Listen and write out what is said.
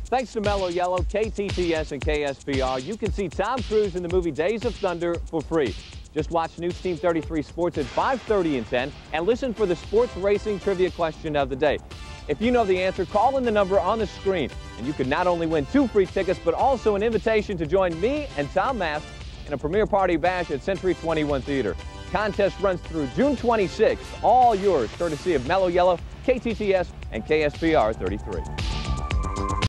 Thanks to Mellow Yellow, KTTS, and KSPR, you can see Tom Cruise in the movie Days of Thunder for free. Just watch Newsteam33 Sports at 5:30 and 10, and listen for the sports racing trivia question of the day. If you know the answer, call in the number on the screen, and you can not only win 2 free tickets, but also an invitation to join me and Tom Mast in a premiere party bash at Century 21 Theater. Contest runs through June 26th. All yours, courtesy of Mellow Yellow, KTTS, and KSPR 33.